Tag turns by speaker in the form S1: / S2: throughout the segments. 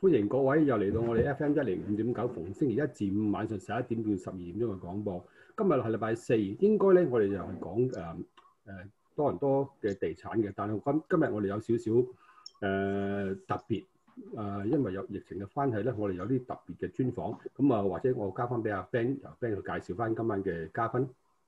S1: 歡迎各位又嚟到我哋 FM105.9，逢星期一至五晚上11點到12點鐘嘅廣播。今日係禮拜四，應該咧我哋就係講多倫多嘅地產嘅，但係今日我哋有少少特別，因為有疫情嘅關係咧，我哋有啲特別嘅專訪。咁啊，或者我交翻俾阿 Ben， 由 Ben 去介紹翻今晚嘅嘉賓。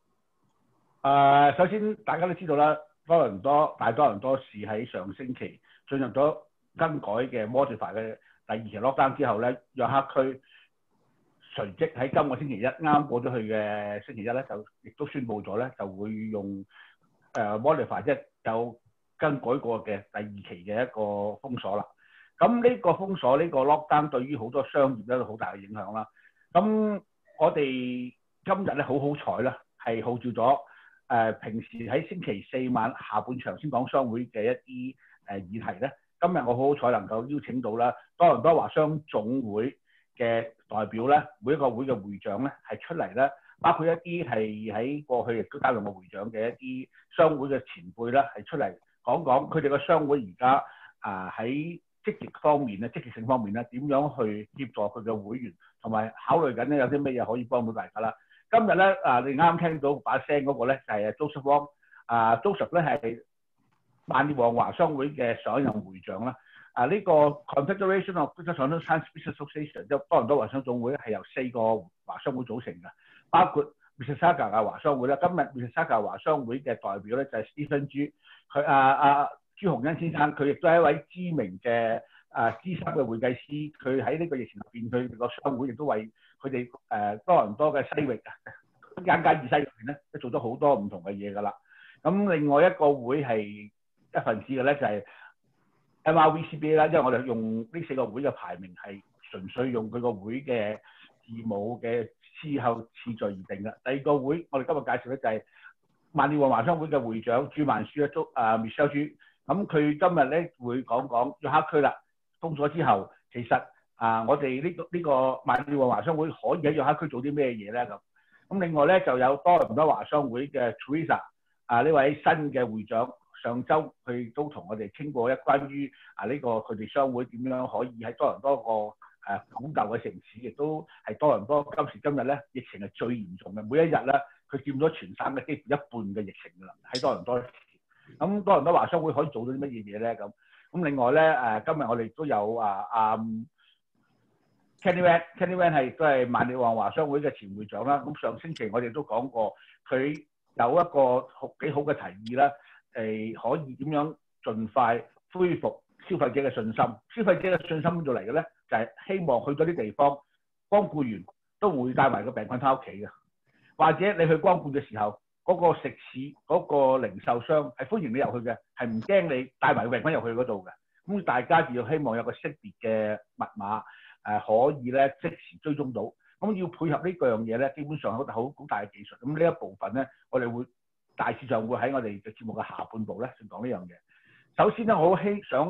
S2: 首先大家都知道啦，大多倫多市喺上星期進入咗更改嘅 modify 嘅第二期 lockdown 之後咧，約克區隨即喺今個星期一啱過咗去嘅星期一咧，就亦都宣布咗咧，就會用modify 即係有更改過嘅第二期嘅一個封鎖啦。咁呢個封鎖呢個 lockdown 對於好多商業咧都好大嘅影響啦。咁我哋今日咧好彩啦，係號召咗平時喺星期四晚下半場先講商會嘅一啲議題咧。今日我好彩能夠邀請到啦多倫多華商總會嘅代表咧，每一個會嘅會長咧係出嚟咧，包括一啲係喺過去亦都擔任過會長嘅一啲商會嘅前輩咧，係出嚟講講佢哋嘅商會而家喺積極性方面咧點樣去協助佢嘅會員，同埋考慮緊咧有啲咩嘢可以幫到大家啦。今日咧你啱聽到把聲嗰個咧就係 Joseph Wong，Joseph 咧係萬列王華商會嘅上一任會長啦。呢個 Confederation of Toronto Business Association 即係多倫多華商總會係由4個華商會組成嘅，包括 Mississauga 嘅華商會啦。今日 Mississauga 華商會嘅代表咧就係 Stephen 佢朱鴻恩先生，佢亦都係一位知名嘅資深嘅會計師。佢喺呢個疫情入邊，佢個商會亦都為佢哋多倫多嘅西域間以西入邊咧，都做咗好多唔同嘅嘢㗎啦。咁另外一個會係一份子嘅咧，就係 MRVCBA 啦，因為我哋用呢4個會嘅排名係純粹用佢個會嘅字母嘅次後次序而定嘅。第二個會我哋今日介紹咧就係萬列王華商會嘅會長朱曼書Michelle 朱。咁佢今日咧會講約克區啦，封咗之後，其實我哋呢個萬列王華商會可以喺約克區做啲咩嘢咧咁。咁另外咧就有多倫多華商會嘅 Teresa 呢位新嘅會長，上週佢都同我哋傾過關於呢個佢哋商會點樣可以喺多倫多個古舊嘅城市，亦都係多倫多今時今日咧疫情係最嚴重嘅，每一日咧佢佔咗全省嘅幾乎一半嘅疫情㗎啦，喺多倫多。咁多倫多華商會可以做到啲乜嘢咧咁？咁另外咧今日我哋都有Kenny Wan 係都係萬列王華商會嘅前會長啦。咁上星期我哋都講過，佢有一個幾好嘅提議啦，可以點樣盡快恢復消費者嘅信心？消費者嘅信心邊度嚟嘅咧？就係希望去咗啲地方，光顧完都會帶埋個病菌翻屋企嘅，或者你去光顧嘅時候，嗰個食肆嗰個零售商係歡迎你入去嘅，係唔驚你帶埋個病菌入去嗰度嘅。咁大家就要希望有個識別嘅密碼，可以咧即時追蹤到。咁要配合呢樣嘢咧，基本上好大嘅技術。咁呢一部分咧，我哋會大致上會喺我哋嘅節目嘅下半部咧，先講呢樣嘢。首先咧，我好想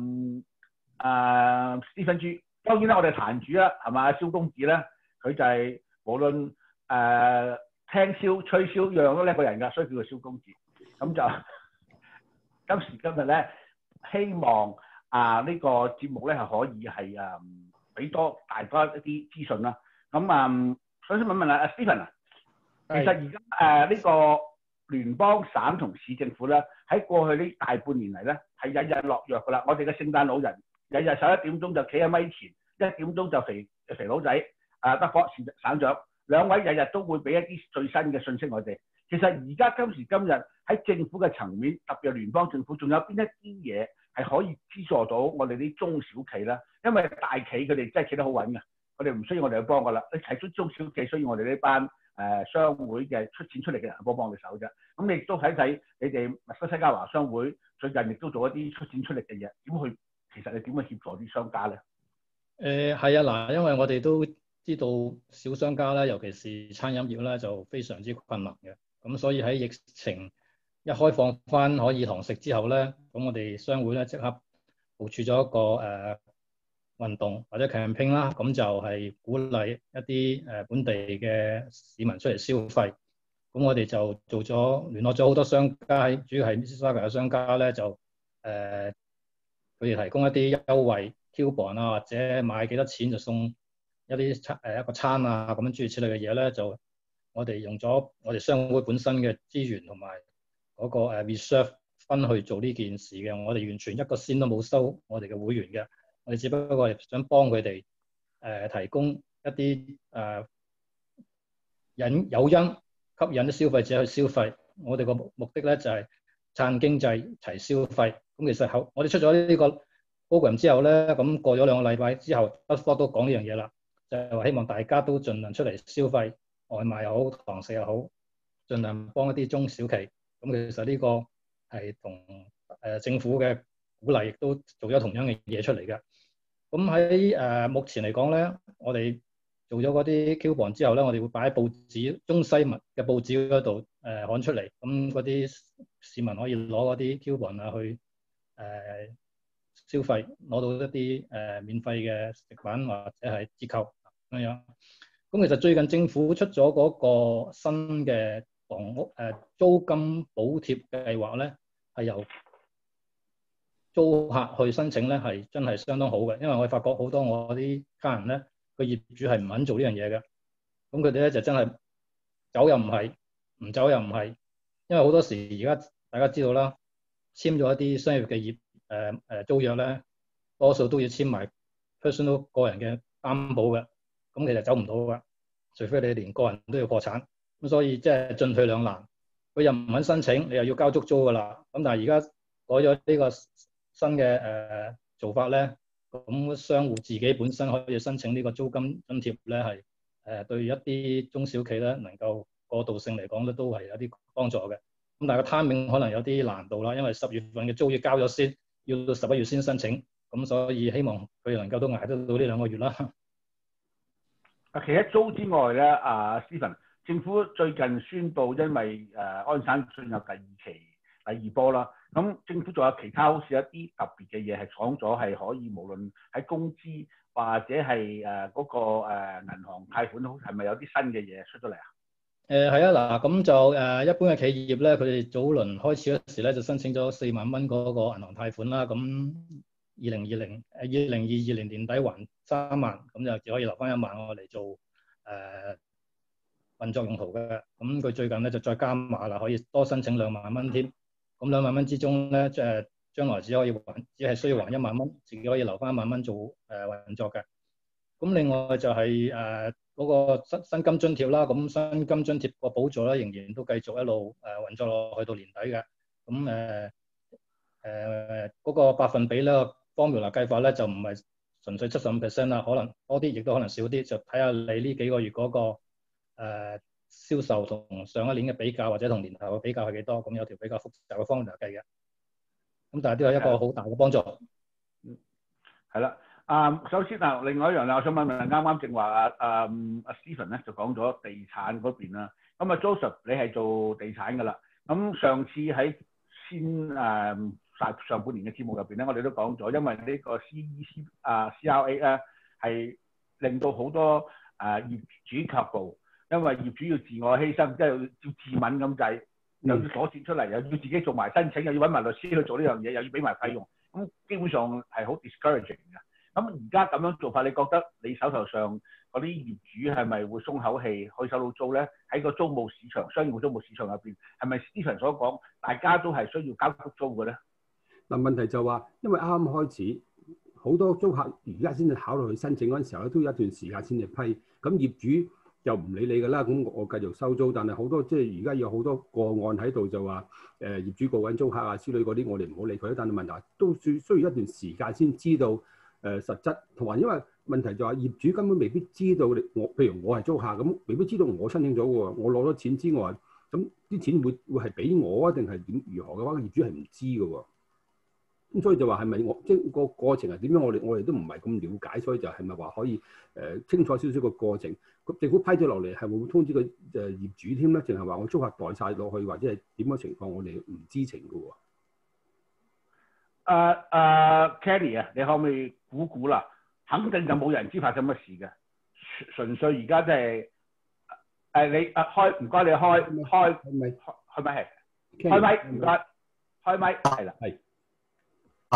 S2: Stephen 朱，當然啦，我哋壇主啦，係嘛，蕭公子咧，佢就係無論聽簫吹簫樣都叻個人㗎，所以叫做蕭公子。咁就今時今日咧，希望呢個節目咧係可以係俾大家一啲資訊啦。咁首先問問Stephen 其實而家呢個聯邦省同市政府咧，喺過去呢大半年嚟咧係日日落藥㗎啦。我哋嘅聖誕老人日日11點鐘就企喺咪前，1點鐘就肥佬仔德福省長。兩位日日都會俾一啲最新嘅信息我哋。其實而家今時今日喺政府嘅層面，特別係聯邦政府，仲有邊一啲嘢係可以資助到我哋啲中小企咧？因為大企佢哋真係企得好穩嘅，我哋唔需要我哋去幫㗎啦。你提出中小企需要我哋呢班商會嘅出錢出力嘅人幫我哋手啫。咁你亦都睇睇你哋密西西加華商會最近亦都做一啲出錢出力嘅嘢，其實你點去協助啲商家咧？
S3: 係嗱，因為我哋都知道小商家咧，尤其是餐飲業咧，就非常之困難嘅。咁所以喺疫情一開放翻可以堂食之後咧，咁我哋商會咧即刻部署咗一個運動或者 campaign 啦，咁就係鼓勵一啲本地嘅市民出嚟消費。咁我哋就聯絡咗好多商家，主要係 Mississauga 嘅商家咧，就佢哋提供一啲優惠， coupon 啊，或者買幾多錢就送一啲一個餐啊，咁樣諸如此類嘅嘢咧，就我哋用咗我哋商會本身嘅資源同埋嗰個reserve 分去做呢件事嘅。我哋完全一個仙都冇收我哋嘅會員嘅，我哋只不過係想幫佢哋提供一啲誘因，吸引啲消費者去消費。我哋個目的咧就係撐經濟、齊消費。咁其實我哋出咗呢個 program 之後咧，咁過咗2個禮拜之後，不科都講呢樣嘢啦，就係話希望大家都盡量出嚟消費，外賣又好，堂食又好，盡量幫一啲中小企。咁其實呢個係同政府嘅鼓勵，亦都做咗同樣嘅嘢出嚟嘅。咁喺目前嚟講咧，我哋做咗嗰啲 coupon 之後咧，我哋會擺喺報紙、中西文嘅報紙嗰度刊出嚟。咁嗰啲市民可以攞嗰啲 coupon 啊去消費，攞到一啲免費嘅食品或者係折扣咁樣。咁其實最近政府出咗嗰個新嘅房屋租金補貼計劃咧，係由租客去申請咧，係真係相當好嘅。因為我發覺好多我啲家人咧，個業主係唔肯做呢樣嘢嘅。咁佢哋咧就真係走又唔係，唔走又唔係。因為好多時而家大家知道啦，簽咗一啲商業嘅租約咧，多數都要簽埋 personal 個人嘅擔保嘅。咁其實走唔到㗎，除非你連個人都要破產。咁所以即係進退兩難。佢又唔肯申請，你又要交足租㗎啦。咁但係而家改咗呢個新嘅做法咧，咁商戶自己本身可以申請呢個租金津貼咧，係對一啲中小企咧能夠過渡性嚟講咧，都係有啲幫助嘅。咁但係個 timing 可能有啲難度啦，因為10月份嘅租要交咗先，要到11月先申請。咁所以希望佢能夠都捱得到呢2個月啦。
S2: 其實租之外咧，Stephen，政府最近宣布，因為安省進入第2波啦，咁政府仲有其他好似一啲特別嘅嘢係講咗係可以，無論喺工資或者係嗰個銀行貸款，係咪有啲新嘅嘢出咗嚟啊？
S3: 係啊，嗱，咁就一般嘅企業咧，佢哋早輪開始嗰時咧就申請咗4萬蚊嗰個銀行貸款啦。咁2022年年底還3萬，咁就只可以留翻1萬我嚟做運作用途嘅。咁佢最近咧就再加碼啦，可以多申請2萬蚊添。咁2萬蚊之中咧，將來只係需要還1萬蚊，自己可以留翻1萬蚊做運作嘅。咁另外就係嗰個薪金津貼啦。咁薪金津貼個補助咧，仍然都繼續一路運作落去到年底嘅。咁嗰個百分比咧，formula 計法咧就唔係純粹75%啦，可能多啲，亦都可能少啲，就睇下你呢幾個月嗰個銷售同上一年嘅比較，或者同年頭嘅比較係幾多。咁有條比較複雜嘅 formula 計嘅。咁但係都有一個好大嘅幫助。
S2: 係啦。首先另外一樣咧，我想問啱啱正話Stephen 咧就講咗地產嗰邊啦。咁Joseph 你係做地產㗎啦。咁上次喺上半年嘅節目入邊咧，我哋都講咗，因為呢個 CRA 咧係令到好多業主卻步，因為業主要自我犧牲，即係要自刎咁滯，又要攞錢出嚟，又要自己做埋申請，又要揾埋律師去做呢樣嘢，又要俾埋費用，咁基本上係好 discouraging 嘅。咁而家咁樣做法，你覺得你手頭上嗰啲業主係咪會鬆口氣可以收到租咧？喺個租務市場、商業租務市場入邊，係咪 Stephen 所講，大家都係需要交足租嘅咧？
S1: 嗱，問題就話，因為啱啱開始，好多租客而家先至考慮去申請嗰陣時候咧，都有一段時間先至批。咁業主又唔理你㗎啦，咁我繼續收租。但係好多即係而家有好多個案喺度，就話業主告緊租客啊之類嗰啲，我哋唔好理佢。但係問題都需要一段時間先知道實質，同埋因為問題就係業主根本未必知道譬如我係租客咁，未必知道我申請咗喎，我攞咗錢之外，咁啲錢會係俾我啊，定係點如何嘅話，業主係唔知㗎喎。咁所以就話係咪即係個過程係點樣？我哋都唔係咁了解，所以就係咪話可以清楚少少個過程？政府批咗落嚟係會通知個業主添咧，淨係話我租客代晒落去，或者係點嘅情況，我哋唔知情㗎喎。
S2: Kenny 啊，你可唔可以估啦？肯定就冇人知發生乜事嘅，純粹而家即係你開，唔該你開咪係開咪唔該開咪係啦係。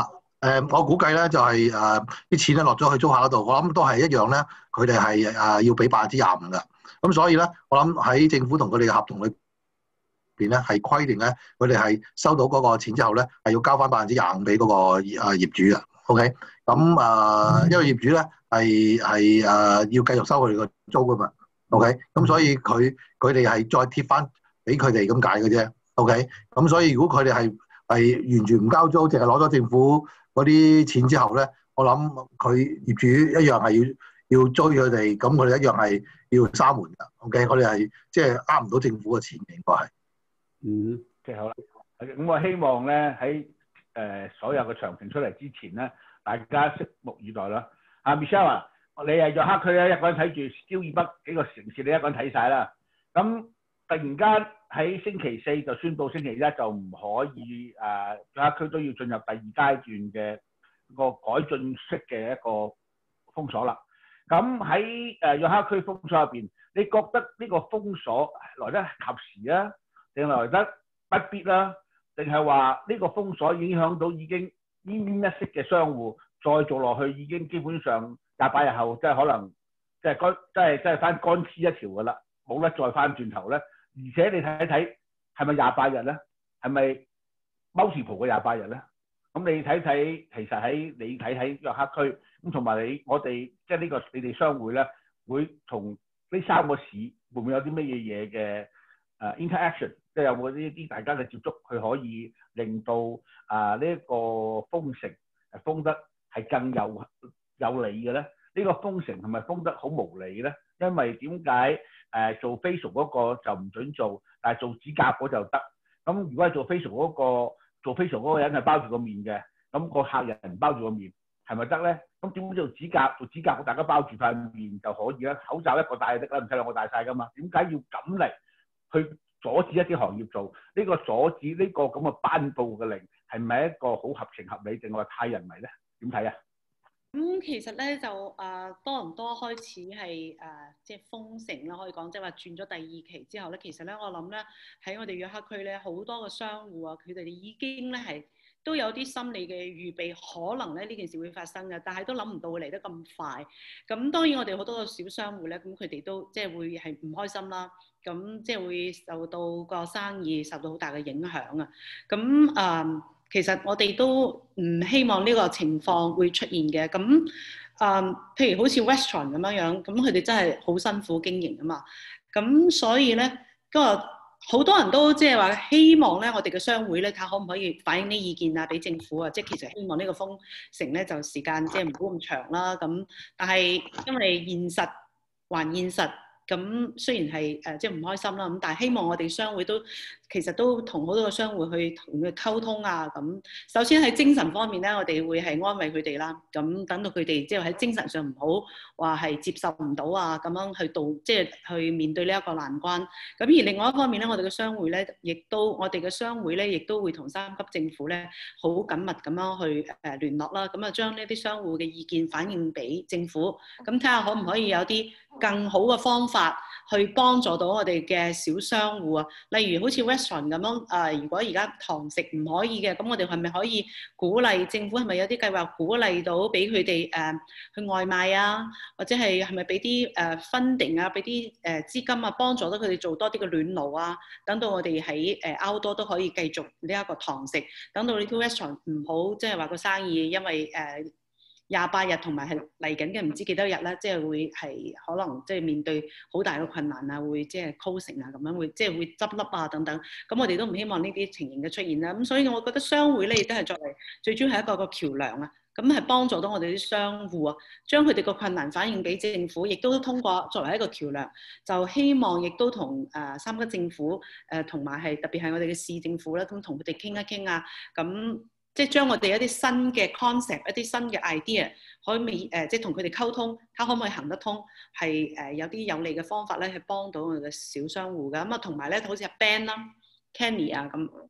S4: 我估計咧就係啲錢咧落咗去租客嗰度，我諗都係一樣咧，佢哋係要俾25%嘅。咁所以咧，我諗喺政府同佢哋嘅合同裏邊咧係規定咧，佢哋係收到嗰個錢之後咧係要交翻25%俾嗰個業主嘅。OK， 咁因為業主咧係要繼續收佢哋個租噶嘛。OK， 咁所以佢哋係再貼翻俾佢哋咁解嘅啫。OK， 咁所以如果佢哋係完全唔交租，淨係攞咗政府嗰啲錢之後咧，我諗佢業主一樣係要追佢哋，咁佢哋一樣係要閂門㗎。OK， 佢哋係即係呃唔到政府嘅錢嘅，應該係。
S2: 即係好啦。咁我希望咧喺所有嘅詳情出嚟之前咧，大家拭目以待啦。Michelle 啊，你係約克區咧一個人睇住焦爾北幾個城市，你一個人睇晒啦。咁突然間喺星期4就宣布星期1就唔可以約克區都要進入第2階段嘅個改進式嘅一個封鎖啦。咁喺約克區封鎖入邊，你覺得呢個封鎖來得及時啊，定來得不必啦？定係話呢個封鎖影響到已經奄奄一息嘅商戶，再做落去已經基本上28日後即係可能即係翻乾黐一條㗎啦，冇得再翻轉頭咧。而且你睇睇係咪28日咧？係咪 multiple 嘅28日咧？咁你睇睇，其實你睇睇約克區咁，同埋我哋即係呢個你哋商會咧，會同呢3個市會唔會有啲乜嘢嘅interaction， 即係有冇呢啲大家嘅接觸，佢可以令到呢一個封城封得係更有利嘅咧？呢個封城係咪封得好無理咧？因為點解做 facial 嗰個就唔準做，但係做指甲嗰就得？咁如果係做 facial 嗰個人係包住個面嘅，咁個客人唔包住個面，係咪得咧？咁點解做指甲大家包住塊面就可以咧？口罩一個戴就得啦，唔使兩個戴晒噶嘛？點解要咁嚟去阻止一啲行業做呢個阻止呢個咁嘅頒布嘅令，係咪一個好合情合理定係太人為咧？點睇啊？
S5: 其實咧就多倫多開始係即係封城啦，可以講即係話轉咗第2期之後咧，其實咧我諗咧喺我哋約克區咧好多個商戶啊，佢哋已經咧係都有啲心理嘅預備，可能咧呢件事會發生嘅，但係都諗唔到會嚟得咁快。咁當然我哋好多個小商戶咧，咁佢哋都即係會係唔開心啦，咁即係會受到個生意受到好大嘅影響啊。咁其實我哋都唔希望呢個情況會出現嘅。咁譬如好似 restaurant 咁樣，咁佢哋真係好辛苦經營啊嘛。咁所以咧，好多人都即係話希望咧，我哋嘅商會咧，睇下可唔可以反映啲意見啊，俾政府啊。即係其實希望呢個封城咧就時間即係唔好咁長啦。咁但係因為現實還現實。咁雖然係即係唔開心啦，咁但係希望我哋商會都其實都同好多個商會去同佢溝通啊。咁首先喺精神方面咧，我哋會係安慰佢哋啦。咁等到佢哋即係喺精神上唔好話係接受唔到啊，咁樣去即係去面對呢一個難關。咁而另外一方面咧，我哋嘅商會咧，我哋嘅商會咧，亦都會同3級政府咧好緊密咁樣去聯絡啦。咁啊將呢啲商戶嘅意見反映俾政府，咁睇下可唔可以有啲更好嘅方法去幫助到我哋嘅小商戶啊，例如好似 restaurant 咁樣，如果而家堂食唔可以嘅，咁我哋係咪可以鼓勵政府係咪有啲計劃鼓勵到俾佢哋去外賣啊，或者係咪俾啲funding啊，俾啲資金啊，幫助到佢哋做多啲嘅暖爐啊，等到我哋喺outdoor都可以繼續呢一個堂食，等到呢啲 restaurant 唔好即係話個生意因為28日同埋係嚟緊嘅唔知幾多日咧，即係會係可能即係面對好大嘅困難啊，會即係 closing 啊咁樣，會即係會執笠啊等等。咁我哋都唔希望呢啲情形嘅出現啦。咁所以我覺得商會咧亦都係作為最主要係一個橋梁啊，咁係幫助到我哋啲商戶啊，將佢哋個困難反映俾政府，亦都通過作為一個橋梁，就希望亦都同3級政府同埋係特別係我哋嘅市政府啦，咁同佢哋傾一傾啊，咁。即係將我哋一啲新嘅 concept、一啲新嘅 idea，可以即係同佢哋溝通，睇下可唔可以行得通，係有啲有利嘅方法咧，去幫到我哋嘅小商戶㗎。咁啊，同埋咧，好似阿 Ben 啦、Kenny 啊咁，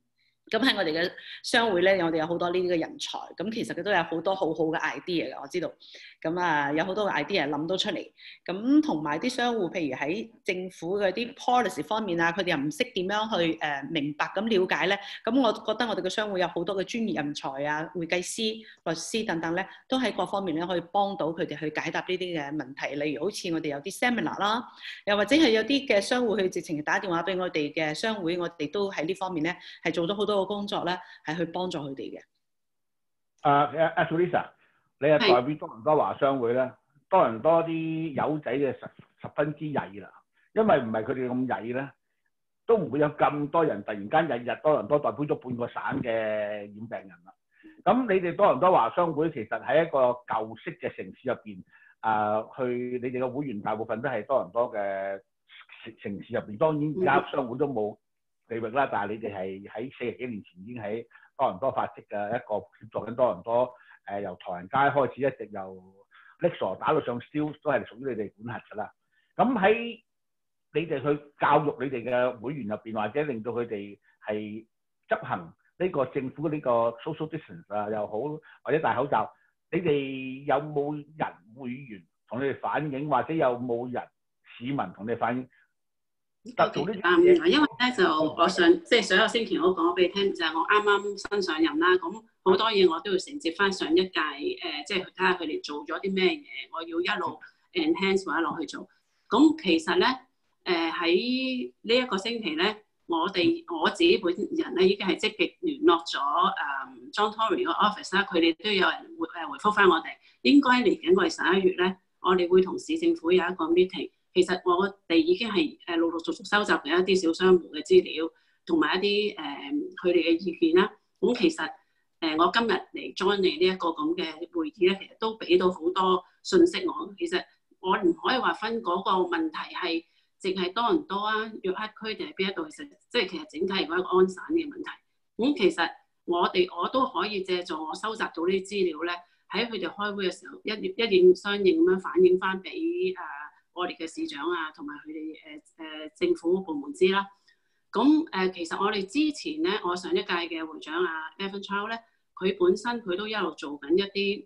S5: 咁喺我哋嘅商會咧，我哋有好多呢啲嘅人才，咁其實佢都有好多好好嘅 idea 嘅，我知道。咁啊，有好多嘅 idea 諗到出嚟。咁同埋啲商戶，譬如喺政府嘅啲 policy 方面啊，佢哋又唔識點樣去明白咁了解咧。咁我覺得我哋嘅商會有好多嘅專業人才啊，會計師、律師等等咧，都喺各方面咧可以幫到佢哋去解答呢啲嘅問題。例如好似我哋有啲 seminar 啦，又或者係有啲嘅商戶去直情打電話俾我哋嘅商會，我哋都喺呢方面咧係做咗好多嘅工作咧，係去幫助佢哋嘅。
S2: Teresa， 你係代表多倫多華商會咧，多倫多啲友仔嘅十分之曳啦，因為唔係佢哋咁曳咧，都唔會有咁多人突然間日日多倫多代表咗半個省嘅染病人啦。咁你哋多倫多華商會其實喺一個舊式嘅城市入邊，去你哋嘅會員大部分都係多倫多嘅城市入邊，當然而家商會都冇地域啦，但係你哋係喺40幾年前已經喺多倫多發跡嘅一個協助緊多倫多，由唐人街開始一直由 Lakeshore 打到上 Steeles 都係屬於你哋管轄㗎啦。咁喺你哋去教育你哋嘅會員入邊，或者令到佢哋係執行呢個政府呢個 social distance 啊又好，或者戴口罩，你哋有冇人會員同你哋反映，或者有冇人市民同你反映？
S6: 因為咧就我上一個星期我講俾你聽，就係我啱啱新上任啦，咁好多嘢我都要承接翻上一屆即係睇下佢哋做咗啲咩嘢，我要一路 enhance 或者落去做。咁其實咧喺呢一個星期咧，我自己本人咧已經係積極聯絡咗John Tory 個 office 啦，佢哋都有人回覆翻我哋，應該嚟緊我哋11月咧，我哋會同市政府有一個 meeting。其實我哋已經係陸陸續續收集緊一啲小商戶嘅資料，同埋一啲佢哋嘅意見啦。咁其實我今日嚟 join 你呢一個咁嘅會議咧，其實都俾到好多信息我。其實我唔可以話分嗰個問題係淨係多倫多啊、約克區定係邊一度，其實整體係一個安省嘅問題。咁其實我都可以借助我收集到呢啲資料咧，喺佢哋開會嘅時候一應相應咁樣反映翻俾我哋嘅市長啊，同埋佢哋政府部門知啦。咁其實我哋之前咧，我上一屆嘅會長FM105咧，佢本身佢都一路做緊一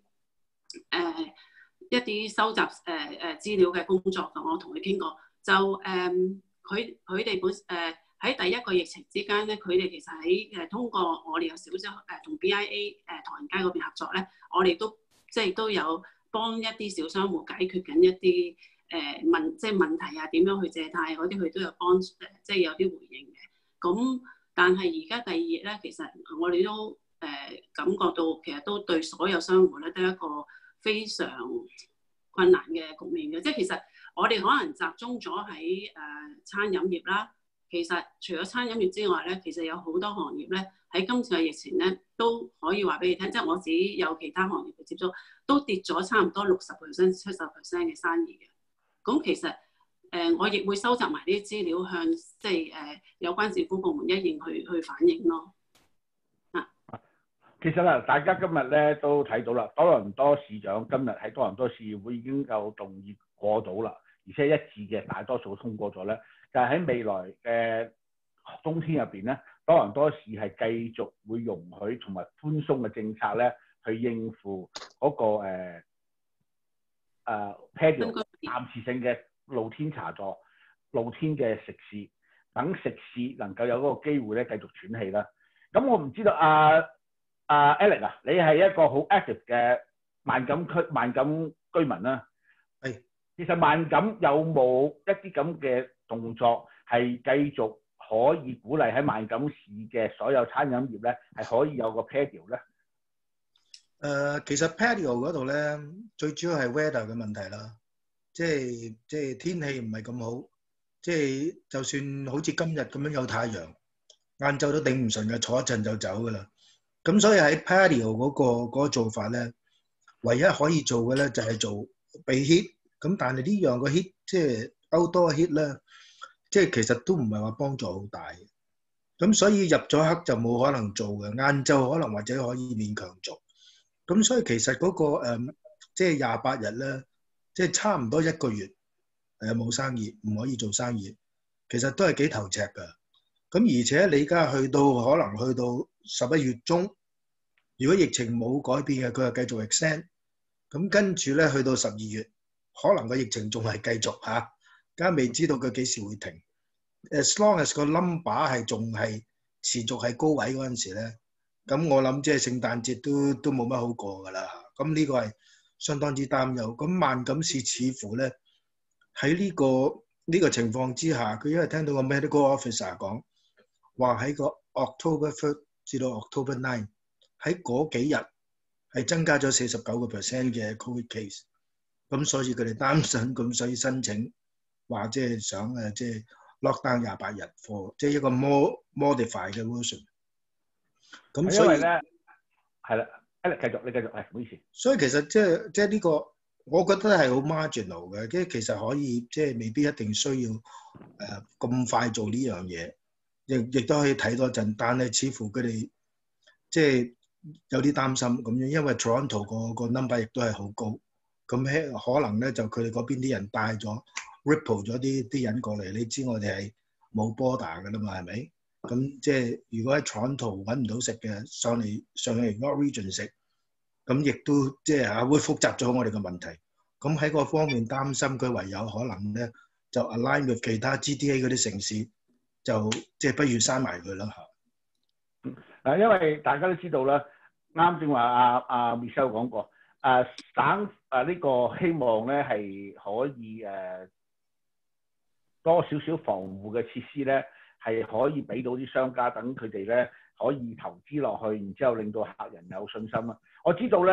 S6: 啲收集資料嘅工作嘅。我同佢傾過，就佢哋喺第一個疫情之間咧，佢哋其實喺通過我哋有少少同 BIA 唐人街嗰邊合作咧，我哋都有幫一啲小商戶解決緊一啲問題啊，點樣去借貸嗰啲，佢都有幫有啲回應嘅。咁但係而家第2日咧，其實我哋都感覺到其實都對所有商戶咧都係一個非常困難嘅局面嘅。即係其實我哋可能集中咗喺餐飲業啦。其實除咗餐飲業之外咧，其實有好多行業咧喺今次嘅疫情咧都可以話俾你聽，即係我自己有其他行業嘅接觸，都跌咗差唔多60%、70% 嘅生意嘅。咁其實我亦會收集埋啲資料向有關政府部門一應去反映咯。
S2: 其實啦，大家今日咧都睇到啦，多倫多市長今日喺多倫多市議會已經有動議過到啦，而且一致嘅大多數通過咗咧，就係喺未來嘅冬天入邊咧，多倫多市係繼續會容許同埋寬鬆嘅政策咧，去應付嗰個patio 暫時性嘅露天茶座、露天嘅食肆，等食肆能夠有嗰個機會咧繼續喘氣啦。咁我唔知道Alex 啊，你係一個好 active 嘅萬錦居民啦。
S4: 係。
S2: 其實萬錦有冇一啲咁嘅動作係繼續可以鼓勵喺萬錦市嘅所有餐飲業咧係可以有個 patio 咧？
S4: 其實 patio 嗰度咧，最主要係 weather 嘅問題啦，即係天氣唔係咁好，就算好似今日咁樣有太陽，晏晝都頂唔順嘅，坐一陣就走噶啦。咁所以喺 patio 嗰個做法咧，唯一可以做嘅咧就係做避 heat。咁但係呢樣個 heat 即係 outdoor heat 咧，即係其實都唔係話幫助好大嘅。咁所以入咗黑就冇可能做嘅，晏晝可能或者可以勉強做。咁所以其實嗰個即係28日咧，即係差唔多1個月冇生意，唔可以做生意，其實都係幾頭赤㗎。咁而且你而家可能去到
S7: 11月中，如果疫情冇改變嘅，佢就繼續 extend。咁跟住咧，去到12月，可能個疫情仲係繼續嚇，梗係未知道佢幾時會停。As long as 個 number 係仲係持續喺高位嗰陣時咧，咁我諗即係聖誕節都冇乜好過㗎啦。咁呢個係相當之擔憂。咁萬錦市似乎咧喺呢個情況之下，佢因為聽到個 medical officer 講話喺個 October 1至到 October 9喺嗰幾日係增加咗49% 嘅 COVID case。咁所以佢哋擔心，咁所以申請話即係想即係 lockdown 28日 for 即係一個 modified 嘅 version。咁所以
S2: 咧係啦，你繼續，唔好意思。
S7: 所以其實即係呢個，我覺得係好 marginal 嘅，即係其實可以即係未必一定需要咁快做呢樣嘢，亦都可以睇多陣。但係似乎佢哋即係有啲擔心咁樣，因為 Toronto 個 number 亦都係好高，咁可能咧就佢哋嗰邊啲人帶咗 ripple 咗啲人過嚟。你知我哋係冇 border 㗎啦嘛，係咪？咁即係如果喺 Toronto 揾唔到食嘅，上嚟 North Region 食，咁亦都即係會複雜咗我哋嘅問題。咁喺嗰方面擔心，佢唯有可能咧就 align with 其他 GTA 嗰啲城市，就即係不如閂埋佢啦嚇。
S2: 因為大家都知道啦，啱正話阿 Michelle 講過，省呢個希望咧係可以多少少防護嘅設施咧，係可以俾到啲商家，等佢哋咧可以投資落去，然之後令到客人有信心啊！我知道咧，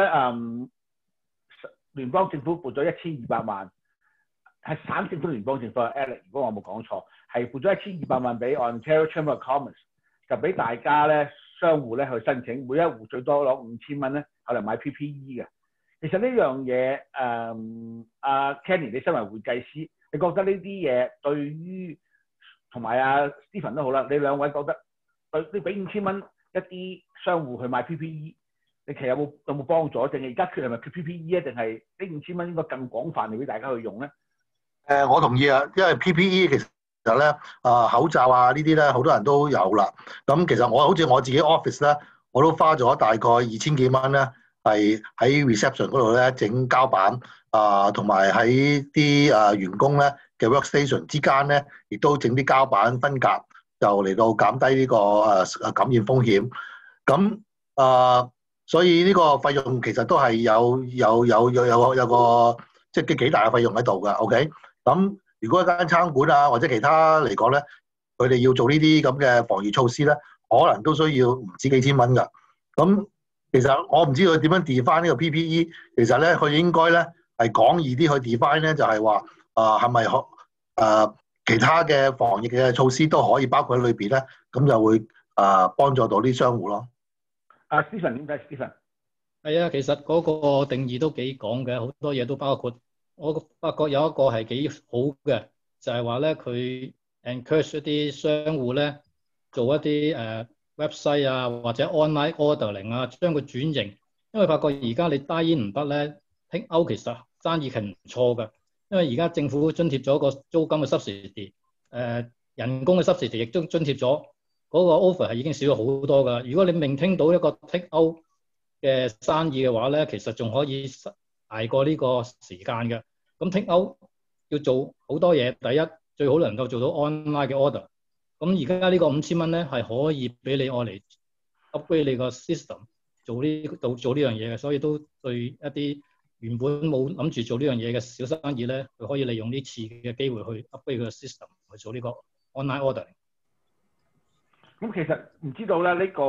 S2: 聯邦政府撥咗1200萬，係省政府聯邦政府，Alex， 如果我冇講錯，係撥咗1200萬俾 Ontario Chamber of Commerce， 就俾大家咧商戶咧去申請，每一戶最多攞5000蚊咧，後嚟買 PPE 嘅。其實呢樣嘢，阿 Kenny， 你身為會計師，你覺得呢啲嘢對於同埋阿 Stephen 都好啦，你兩位覺得你俾5000蚊一啲商戶去買 PPE， 你其實有冇幫助？定係而家缺係咪缺 PPE 啊？定係呢5000蚊應該更廣泛嚟俾大家去用咧？
S4: 我同意啊，因為 PPE 其實咧口罩啊呢啲咧好多人都有啦。咁其實好似我自己 office 咧，我都花咗大概2000幾蚊咧，係喺 reception 嗰度咧整膠板同埋喺啲員工咧嘅 workstation 之間咧，亦都整啲膠板分隔，就嚟到減低呢個感染風險。咁所以呢個費用其實都係有個即係幾大嘅費用喺度㗎。OK， 咁如果一間餐館啊或者其他嚟講咧，佢哋要做呢啲咁嘅防疫措施咧，可能都需要唔止幾千蚊㗎。咁其實我唔知佢點樣 define 呢個 PPE， 其實咧佢應該咧係廣義啲去 define 咧，就係話係咪其他嘅防疫嘅措施都可以包括喺裏邊咧，咁就會幫助到啲商戶咯。
S2: Stephen 點解 Stephen？
S3: 係啊，其實嗰個定義都幾廣嘅，好多嘢都包括。我發覺有一個係幾好嘅，就係話咧佢 encourage 一啲商戶咧做一啲website 啊或者 online ordering 啊，將佢轉型。因為發覺而家你 dine in 唔得咧 take out 其實生意係唔錯㗎。因為而家政府津貼咗個租金嘅 subsidy， 人工嘅 subsidy 亦都津貼咗，嗰個 offer 係已經少咗好多㗎。如果你maintain到一個 take out 嘅生意嘅話咧，其實仲可以捱過呢個時間嘅。咁 take out 要做好多嘢，第一最好能夠做到 online 嘅 order。咁而家呢個5000蚊咧係可以俾你愛嚟 upgrade 你個 system 做呢樣嘢嘅，所以都對一啲原本冇諗住做呢樣嘢嘅小生意咧，佢可以利用呢次嘅機會去 upgrade 佢個 system 去做呢個 online ordering。
S2: 咁其實唔知道咧呢個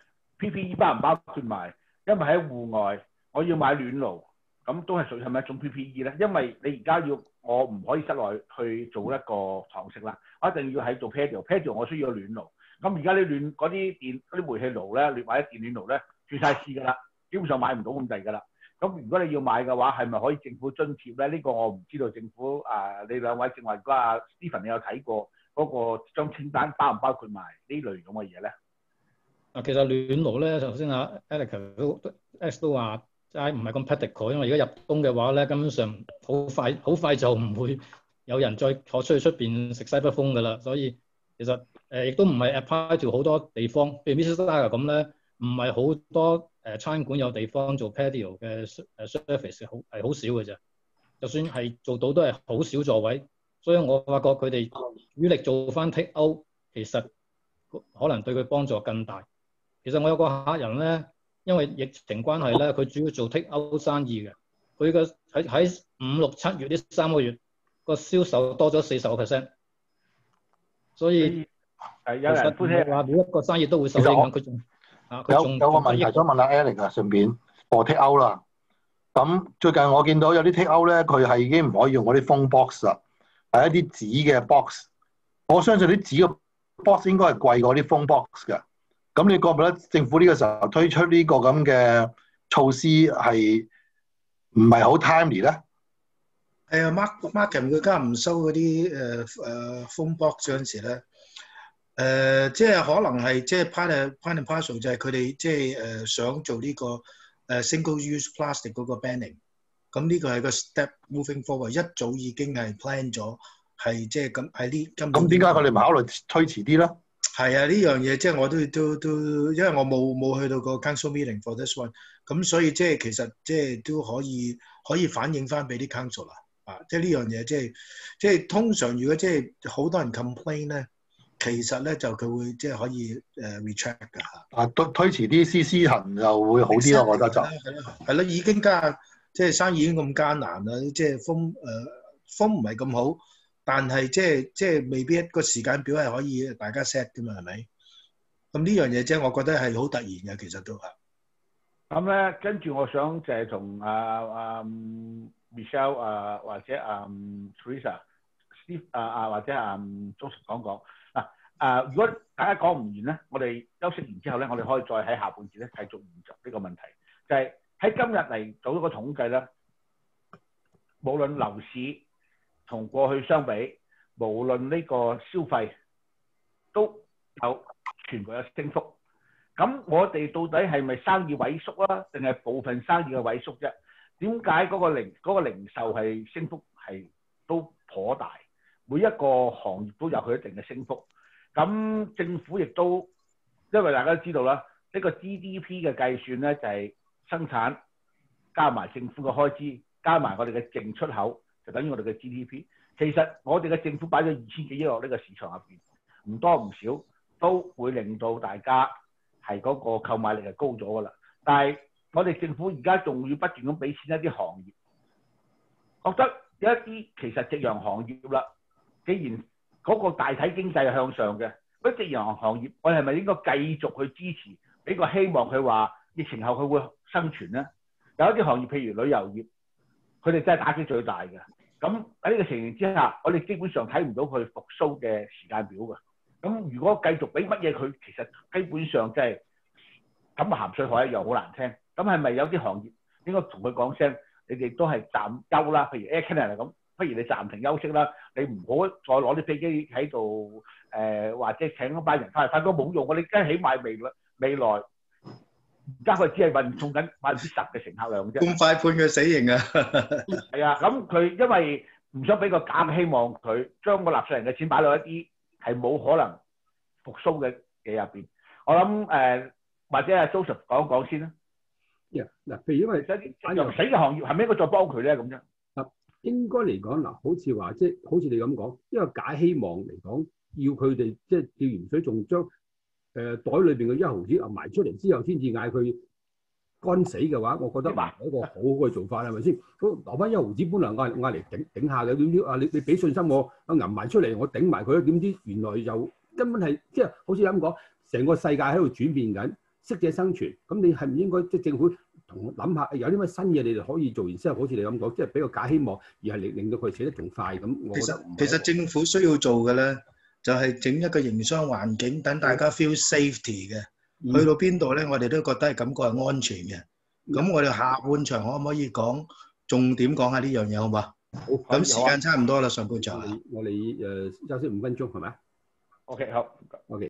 S2: PPE 包唔包括埋？因為喺戶外我要買暖爐，咁都係屬於係咪一種 PPE 咧？因為你而家我唔可以室內去做一個堂食啦，我一定要喺做 patio 我需要暖爐。咁而家啲嗰啲煤氣爐咧，或者電暖爐咧，轉晒市㗎啦，基本上買唔到咁滯㗎啦。咁如果你要買嘅話，係咪可以政府津貼咧？呢個我唔知道政府你兩位正話如果Stephen你有睇過嗰個張清單包唔包括埋呢類咁嘅嘢咧？
S3: 其實暖爐咧，頭先Alex都話，齋唔係咁 practical， 因為而家入冬嘅話咧，根本上好快就唔會有人再坐出去出邊食西北風㗎啦。所以其實亦都唔係 apply to 好多地方，譬如 Mississauga 咁咧，唔係好多餐館有地方做 patio 嘅service， 係好少嘅啫。就算係做到都係好少座位，所以我發覺佢哋主力做翻 take out， 其實可能對佢幫助更大。其實我有個客人咧，因為疫情關係咧，佢主要做 take out 生意嘅，佢嘅喺5、6、7月呢3個月個銷售多咗40%，所以
S2: 有人歡喜
S3: 話每一個生意都會受影響。佢仲
S4: 有個問題想問下 Alex 啊，順便我 take out 啦。咁最近我見到有啲 take out 咧，佢係已經唔可以用嗰啲 phone box 啦，係一啲紙嘅 box。我相信啲紙嘅 box 應該係貴過啲 phone box 嘅。咁你覺唔覺得政府呢個時候推出呢個咁嘅措施係唔係好 timely 咧？
S7: 係啊，market 佢家唔收嗰啲phone box 嗰陣時咧，即係可能係即係 part and parcel 就係佢哋即係想做呢個single use plastic 嗰個 banning。咁呢個係個 step moving forward， 一早已經係 plan 咗，係即係咁喺呢今。
S4: 咁點解佢哋唔考慮推遲啲咧？
S7: 係啊，呢樣嘢即係我都，因為我冇去到個 council meeting for this one， 咁所以即係其實即係都可以反映翻俾啲 council 啦，即係呢樣嘢即係通常如果即係好多人 complain 咧，其實咧就佢會即係可以retract 㗎嚇。
S4: 推遲啲施行就會好啲咯，我覺得就
S7: 係咯，已經即係生意已經咁艱難啦，即係風唔係咁好。但係即係未必一個時間表係可以大家 set 㗎嘛，係咪？咁呢樣嘢即係我覺得係好突然嘅，其實都係。
S2: 咁咧，跟住我想就係同Michelle 或者Teresa、Steve 或者Joseph 講嗱如果大家講唔完咧，我哋休息完之後咧，我哋可以再喺下半節咧繼續研究呢個問題。就係喺今日嚟做咗個統計咧，無論樓市同過去相比，無論呢個消費都全部有升幅。咁我哋到底係咪生意萎縮啊，定係部分生意嘅萎縮啫？點解嗰個零售係升幅係都頗大？每一個行業都有佢一定嘅升幅。咁政府亦都因為大家都知道啦，呢個 GDP 嘅計算咧就係生產加埋政府嘅開支，加埋我哋嘅淨出口。就等於我哋嘅 GDP， 其實我哋嘅政府擺咗2000幾億落呢個市場入邊，唔多唔少都會令到大家係嗰個購買力係高咗㗎啦。但係我哋政府而家仲要不斷咁俾錢一啲行業，覺得有一啲其實夕陽行業啦，既然嗰個大體經濟係向上嘅，嗰夕陽行業我哋係咪應該繼續去支持，俾個希望佢話疫情後佢會生存咧？有一啲行業譬如旅遊業。佢哋真係打擊最大嘅，咁喺呢個情形之下，我哋基本上睇唔到佢復甦嘅時間表嘅。咁如果繼續俾乜嘢佢，其實基本上即係咁鹹水海一樣好難聽。咁係咪有啲行業應該同佢講聲，你哋都係暫休啦？譬如 Air Canada 咁，不如你暫停休息啦，你唔好再攞啲飛機喺度或者請一班人翻嚟，翻工冇用。我哋梗係起碼未來。而家佢只係運送緊10%嘅乘客量啫。
S7: 咁快判佢死刑啊！
S2: 係啊，咁佢因為唔想俾個假嘅希望佢，將個納稅人嘅錢擺落一啲係冇可能復甦嘅嘢入邊。我諗或者阿 Joseph 講一講先啦。
S1: 嗱，譬如因為
S2: 又死嘅行業係咪應該再幫佢咧？咁樣
S1: 應該嚟講嗱，好似話即係好似你咁講，因為假希望嚟講，要佢哋即係吊鹽水，仲將袋裏邊嘅1毫子揞埋出嚟之後，先至嗌佢乾死嘅話，我覺得係一個好好嘅做法，係咪先？咁留翻1毫子，本來嗌嚟頂下嘅，點知啊？你俾信心我，揞埋出嚟，我頂埋佢，點知原來又根本係即係好似咁講，成個世界喺度轉變緊，適者生存。咁你係唔應該即係政府同諗下有啲乜新嘢，你哋可以做完之後，好似你咁講，即係俾個假希望，而係令到佢死得仲快咁。
S7: 其實政府需要做嘅咧，就係整一個營商環境，等大家 feel safety 嘅。去到邊度咧，我哋都覺得係感覺係安全嘅。咁我哋下半場可唔可以講重點講下呢樣嘢好嘛？好。咁時間差唔多啦，上半場。
S1: 我哋休息5分鐘係咪？
S2: OK 好。
S1: OK。